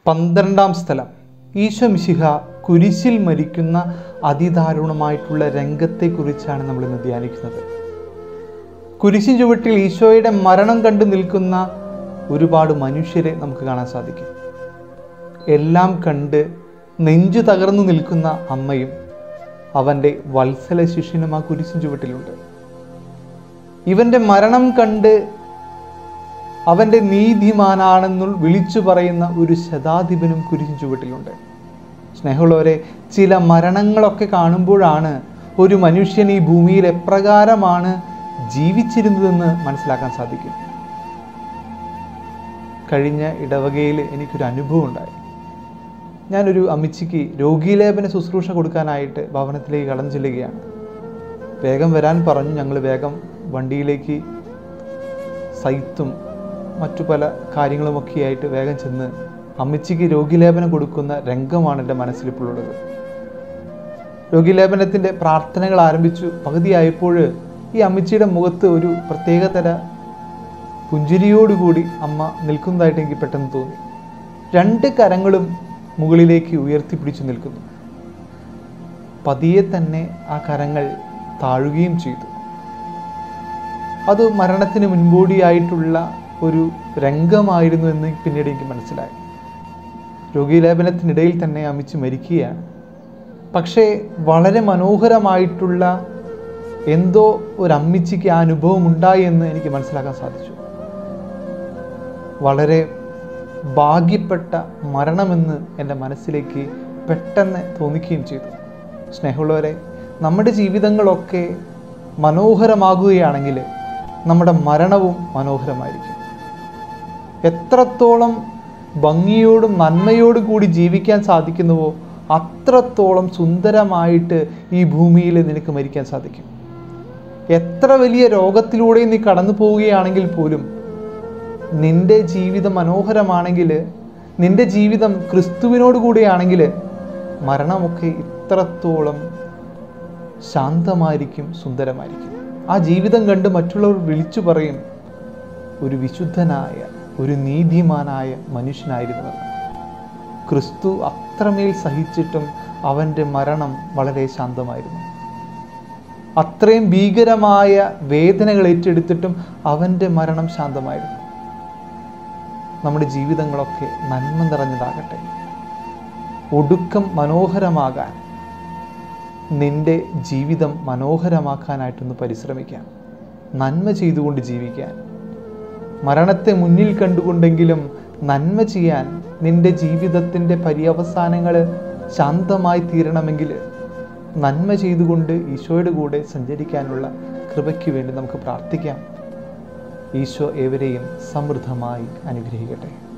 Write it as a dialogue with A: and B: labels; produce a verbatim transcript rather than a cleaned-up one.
A: പന്ത്രണ്ടാം സ്ഥലം, ഈശോ മിശിഹ കുരിശിൽ മരിക്കുന്ന അതിദാരുണമായിട്ടുള്ള രംഗത്തെക്കുറിച്ചാണ് നമ്മൾ ഇന്ന് ധ്യാനിക്കുന്നത്. കുരിശിൻ ചുവട്ടിൽ ഈശോയുടെ മരണം കണ്ടു നിൽക്കുന്ന ഒരുപാട് മനുഷ്യരെ നമുക്ക് കാണാൻ സാധിക്കും. എല്ലാം കണ്ട് നെഞ്ചു തകർന്നു നിൽക്കുന്ന അമ്മയും അവൻ്റെ വത്സല ശിഷ്യനും ആ കുരിശിൻ ചുവട്ടിലുണ്ട്. ഇവൻ്റെ മരണം കണ്ട് അവൻ്റെ നീതിമാനാണെന്നു വിളിച്ചു പറയുന്ന ഒരു ശതാധിപനും കുരിശിൻ ചുവട്ടിലുണ്ട്. സ്നേഹമുള്ളവരെ, ചില മരണങ്ങളൊക്കെ കാണുമ്പോഴാണ് ഒരു മനുഷ്യൻ ഈ ഭൂമിയിൽ എപ്രകാരമാണ് ജീവിച്ചിരുന്നതെന്ന് മനസ്സിലാക്കാൻ സാധിക്കും. കഴിഞ്ഞ ഇടവകയിൽ എനിക്കൊരു അനുഭവം ഉണ്ടായി. ഞാനൊരു അമ്മച്ചിക്ക് രോഗീലേപന ശുശ്രൂഷ കൊടുക്കാനായിട്ട് ഭവനത്തിലേക്ക് കടന്നു ചെല്ലുകയാണ്. വേഗം വരാൻ പറഞ്ഞു. ഞങ്ങൾ വേഗം വണ്ടിയിലേക്ക് സൈത്തും മറ്റു പല കാര്യങ്ങളുമൊക്കെയായിട്ട് വേഗം ചെന്ന് അമ്മച്ചിക്ക് രോഗീലേപനം കൊടുക്കുന്ന രംഗമാണ് എൻ്റെ മനസ്സിലിപ്പോഴുള്ളത്. രോഗീലേപനത്തിൻ്റെ പ്രാർത്ഥനകൾ ആരംഭിച്ചു. പകുതിയായപ്പോൾ ഈ അമ്മച്ചിയുടെ മുഖത്ത് ഒരു പ്രത്യേകതര പുഞ്ചിരിയോടുകൂടി അമ്മ നിൽക്കുന്നതായിട്ട് എനിക്ക് പെട്ടെന്ന് തോന്നി. രണ്ട് കരങ്ങളും മുകളിലേക്ക് ഉയർത്തിപ്പിടിച്ചു നിൽക്കുന്നു. പതിയെ തന്നെ ആ കരങ്ങൾ താഴുകയും ചെയ്തു. അത് മരണത്തിന് മുൻപോടിയായിട്ടുള്ള ഒരു രംഗമായിരുന്നു എന്ന് പിന്നീട് എനിക്ക് മനസ്സിലായി. രോഗീലേപനത്തിനിടയിൽ തന്നെ അമ്മച്ചി മരിക്കുകയാണ്. പക്ഷേ വളരെ മനോഹരമായിട്ടുള്ള എന്തോ ഒരു അമ്മച്ചിക്ക് ആ അനുഭവം ഉണ്ടായി എന്ന് എനിക്ക് മനസ്സിലാക്കാൻ സാധിച്ചു. വളരെ ഭാഗ്യപ്പെട്ട മരണമെന്ന് എൻ്റെ മനസ്സിലേക്ക് പെട്ടെന്ന് തോന്നിക്കുകയും ചെയ്തു. സ്നേഹമുള്ളവരെ, നമ്മുടെ ജീവിതങ്ങളൊക്കെ മനോഹരമാകുകയാണെങ്കിൽ നമ്മുടെ മരണവും മനോഹരമായിരിക്കും. എത്രത്തോളം ഭംഗിയോടും നന്മയോടും കൂടി ജീവിക്കാൻ സാധിക്കുന്നുവോ അത്രത്തോളം സുന്ദരമായിട്ട് ഈ ഭൂമിയിൽ നിനക്ക് മരിക്കാൻ സാധിക്കും. എത്ര വലിയ രോഗത്തിലൂടെ നീ കടന്നു പോവുകയാണെങ്കിൽ പോലും നിൻ്റെ ജീവിതം മനോഹരമാണെങ്കിൽ, നിൻ്റെ ജീവിതം ക്രിസ്തുവിനോട് കൂടിയാണെങ്കിൽ മരണമൊക്കെ ഇത്രത്തോളം ശാന്തമായിരിക്കും, സുന്ദരമായിരിക്കും. ആ ജീവിതം കണ്ട് മറ്റുള്ളവർ വിളിച്ചു പറയും, ഒരു വിശുദ്ധനായ ഒരു നീതിമാനായ മനുഷ്യനായിരുന്നത്. ക്രിസ്തു അത്രമേൽ സഹിച്ചിട്ടും അവൻ്റെ മരണം വളരെ ശാന്തമായിരുന്നു. അത്രയും ഭീകരമായ വേദനകൾ ഏറ്റെടുത്തിട്ടും അവൻ്റെ മരണം ശാന്തമായിരുന്നു. നമ്മുടെ ജീവിതങ്ങളൊക്കെ നന്മ നിറഞ്ഞതാകട്ടെ. ഒടുക്കം മനോഹരമാകാൻ, നിൻ്റെ ജീവിതം മനോഹരമാക്കാനായിട്ടൊന്ന് പരിശ്രമിക്കാം. നന്മ ചെയ്തുകൊണ്ട് ജീവിക്കാൻ, മരണത്തെ മുന്നിൽ കണ്ടുകൊണ്ടെങ്കിലും നന്മ ചെയ്യാൻ, നിൻ്റെ ജീവിതത്തിൻ്റെ പര്യവസാനങ്ങൾ ശാന്തമായി തീരണമെങ്കിൽ നന്മ ചെയ്തുകൊണ്ട് ഈശോയുടെ കൂടെ സഞ്ചരിക്കാനുള്ള കൃപയ്ക്ക് വേണ്ടി നമുക്ക് പ്രാർത്ഥിക്കാം. ഈശോ ഏവരെയും സമൃദ്ധമായി അനുഗ്രഹിക്കട്ടെ.